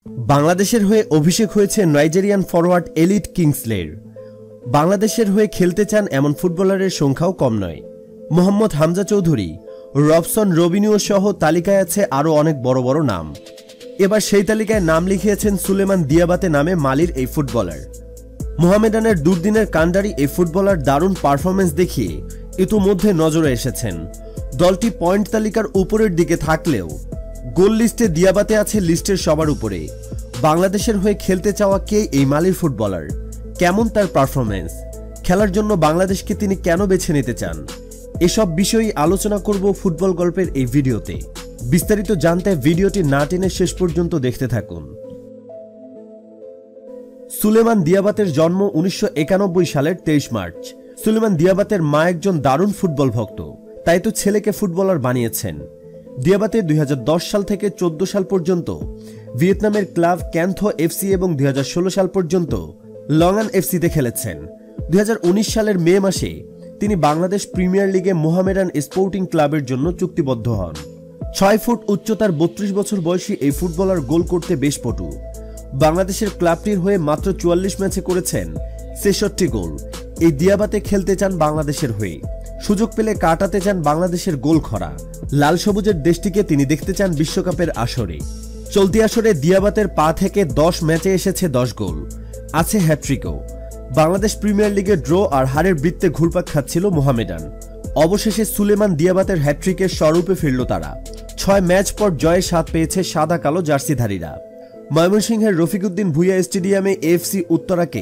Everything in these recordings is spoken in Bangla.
বাংলাদেশের হয়ে অভিষেক হয়েছে নাইজেরিয়ান ফরওয়ার্ড এলিট কিংসলের। বাংলাদেশের হয়ে খেলতে চান এমন ফুটবলারের সংখ্যাও কম নয়। মোহাম্মদ হামজা চৌধুরী, রবসন রবিনিও সহ তালিকায় আছে আরও অনেক বড় বড় নাম। এবার সেই তালিকায় নাম লিখিয়েছেন সুলেমান দিয়াবাতে নামে মালির এই ফুটবলার। মোহামেডানের দুর্দিনের কাণ্ডারি এই ফুটবলার দারুণ পারফরমেন্স দেখিয়ে ইতোমধ্যে নজরে এসেছেন। দলটি পয়েন্ট তালিকার উপরের দিকে থাকলেও গোল লিস্টে দিয়াবাতে আছে লিস্টের সবার উপরে। বাংলাদেশের হয়ে খেলতে চাওয়া কে এই মালির ফুটবলার? কেমন তার পারফরমেন্স? খেলার জন্য বাংলাদেশকে তিনি কেন বেছে নিতে চান? এসব বিষয়ই আলোচনা করব ফুটবল গল্পের এই ভিডিওতে। বিস্তারিত জানতে ভিডিওটি না টেনে শেষ পর্যন্ত দেখতে থাকুন। সুলেমান দিয়াবাতের জন্ম 1991 সালের 23 মার্চ। সুলেমান দিয়াবাতের মা একজন দারুণ ফুটবল ভক্ত, তাই তো ছেলেকে ফুটবলার বানিয়েছেন। দিয়াবাতে 2010 সাল থেকে 14 সাল পর্যন্ত ভিয়েতনামের ক্লাব ক্যান্থো এফসি এবং 2016 সাল পর্যন্ত লংআন এফসিতে খেলেছেন। 2019 সালের মে মাসে তিনি বাংলাদেশ প্রিমিয়ার লিগে মোহামেডান স্পোর্টিং ক্লাবের জন্য চুক্তিবদ্ধ হন। 6 ফুট উচ্চতার 32 বছর বয়সী এই ফুটবলার গোল করতে বেশ পটু। বাংলাদেশের ক্লাবটির হয়ে মাত্র 44 ম্যাচে করেছেন 66 গোল। এই দিয়াবাতে খেলতে চান বাংলাদেশের হয়ে। সুযোগ পেলে কাটাতে চান বাংলাদেশের গোল খরা। লাল সবুজের দেশটিকে তিনি দেখতে চান বিশ্বকাপের আসরে। চলতি আসরে দিয়াবাতের পা থেকে 10 ম্যাচে এসেছে 10 গোল, আছে হ্যাট্রিকও। বাংলাদেশ প্রিমিয়ার লিগে ড্র আর হারের বৃত্তে ঘুরপাক খাচ্ছিল মোহামেডান। অবশেষে সুলেমান দিয়াবাতের হ্যাট্রিকের স্বরূপে ফিরল তারা। 6 ম্যাচ পর জয়ের স্বাদ পেয়েছে সাদা কালো জার্সিধারীরা। ময়মনসিংহের রফিকুদ্দিন ভুঁইয়া স্টেডিয়ামে এফসি উত্তরাকে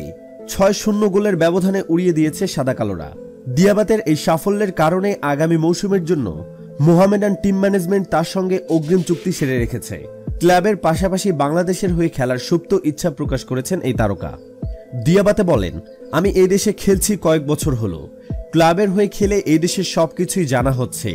6-0 গোলের ব্যবধানে উড়িয়ে দিয়েছে সাদা কালোরা। দিয়াবাতের এই সাফল্যের কারণে আগামী মৌসুমের জন্য মোহামেডান টিম ম্যানেজমেন্ট তার সঙ্গে অগ্রিম চুক্তি সেরে রেখেছে। ক্লাবের পাশাপাশি বাংলাদেশের হয়ে খেলার সুপ্ত ইচ্ছা প্রকাশ করেছেন এই তারকা। দিয়াবাতে বলেন, আমি এই দেশে খেলছি কয়েক বছর হলো। ক্লাবের হয়ে খেলে এই দেশের সবকিছুই জানা হচ্ছে।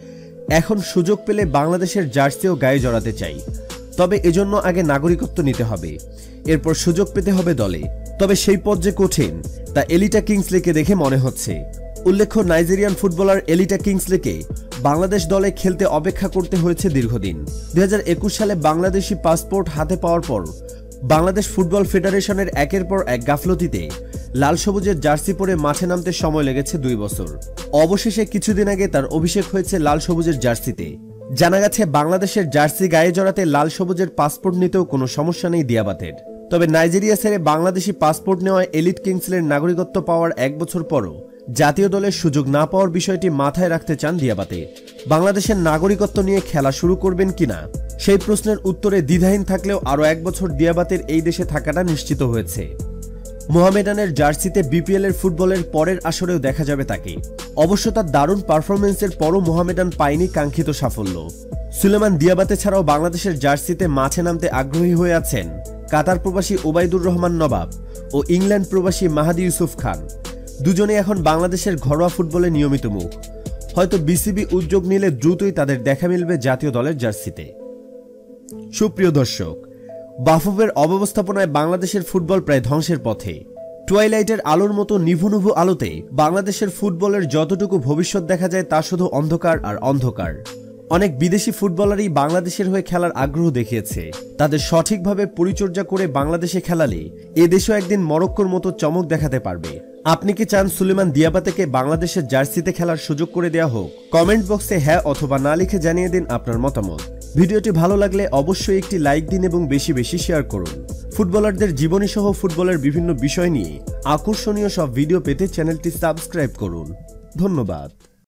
এখন সুযোগ পেলে বাংলাদেশের জার্সিও গায়ে জড়াতে চাই, তবে এজন্য আগে নাগরিকত্ব নিতে হবে, এরপর সুযোগ পেতে হবে দলে। তবে সেই পথ যে কঠিন তা এলিটা কিংসলেকে দেখে মনে হচ্ছে। উল্লেখ্য, নাইজেরিয়ান ফুটবলার এলিটা কিংসলেকে বাংলাদেশ দলে খেলতে অপেক্ষা করতে হয়েছে দীর্ঘদিন। 2021 সালে বাংলাদেশি পাসপোর্ট হাতে পাওয়ার পর বাংলাদেশ ফুটবল ফেডারেশনের একের পর এক গাফলতিতে লাল সবুজের জার্সি পরে মাঠে নামতে সময় লেগেছে 2 বছর। অবশেষে কিছুদিন আগে তার অভিষেক হয়েছে লাল সবুজের জার্সিতে। জানা গেছে বাংলাদেশের জার্সি গায়ে জড়াতে লাল সবুজের পাসপোর্ট নিতেও কোনো সমস্যা নেই দিয়াবাতের। তবে নাইজেরিয়া ছেড়ে বাংলাদেশি পাসপোর্ট নেওয়ায় এলিট কিংসলের নাগরিকত্ব পাওয়ার 1 বছর পরও জাতীয় দলের সুযোগ না পাওয়ার বিষয়টি মাথায় রাখতে চান দিয়াবাতে। বাংলাদেশের নাগরিকত্ব নিয়ে খেলা শুরু করবেন কিনা সেই প্রশ্নের উত্তরে দ্বিধাহীন থাকলেও আরও 1 বছর দিয়াবাতের এই দেশে থাকাটা নিশ্চিত হয়েছে। মোহামেডানের জার্সিতে বিপিএল এর ফুটবলের পরের আসরেও দেখা যাবে তাকে। অবশ্য তার দারুণ পারফরমেন্সের পরও মোহামেডান পায়নি কাঙ্ক্ষিত সাফল্য। সুলেমান দিয়াবাতে ছাড়াও বাংলাদেশের জার্সিতে মাঠে নামতে আগ্রহী হয়ে আছেন কাতার প্রবাসী ওবায়দুর রহমান নবাব ও ইংল্যান্ড প্রবাসী মাহাদি ইউসুফ খান। দুজনে এখন বাংলাদেশের ঘরোয়া ফুটবলে নিয়মিত মুখ। হয়তো বিসিবি উদ্যোগ নিলে দ্রুতই তাদের দেখা মিলবে জাতীয় দলের জার্সিতে। সুপ্রিয় দর্শক, বাফুফের অব্যবস্থাপনায় বাংলাদেশের ফুটবল প্রায় ধ্বংসের পথে। টুয়াইলাইটের আলোর মতো নিভু নিভু আলোতে বাংলাদেশের ফুটবলের যতটুকু ভবিষ্যৎ দেখা যায় তা শুধু অন্ধকার আর অন্ধকার। অনেক বিদেশি ফুটবলারই বাংলাদেশের হয়ে খেলার আগ্রহ দেখিয়েছে। তাদের সঠিকভাবে পরিচর্যা করে বাংলাদেশে খেলালে এ দেশও একদিন মরক্কোর মতো চমক দেখাতে পারবে। আপনি কি চান সুলেমান দিয়াবাতেকে বাংলাদেশের জার্সিতে খেলার সুযোগ করে দেওয়া হোক? কমেন্ট বক্সে হ্যাঁ অথবা না লিখে জানিয়ে দিন আপনার মতামত। ভিডিওটি ভালো লাগলে অবশ্যই একটি লাইক দিন এবং বেশি বেশি শেয়ার করুন। ফুটবলারদের জীবনী সহ ফুটবলের বিভিন্ন বিষয় নিয়ে আকর্ষণীয় সব ভিডিও পেতে চ্যানেলটি সাবস্ক্রাইব করুন। ধন্যবাদ।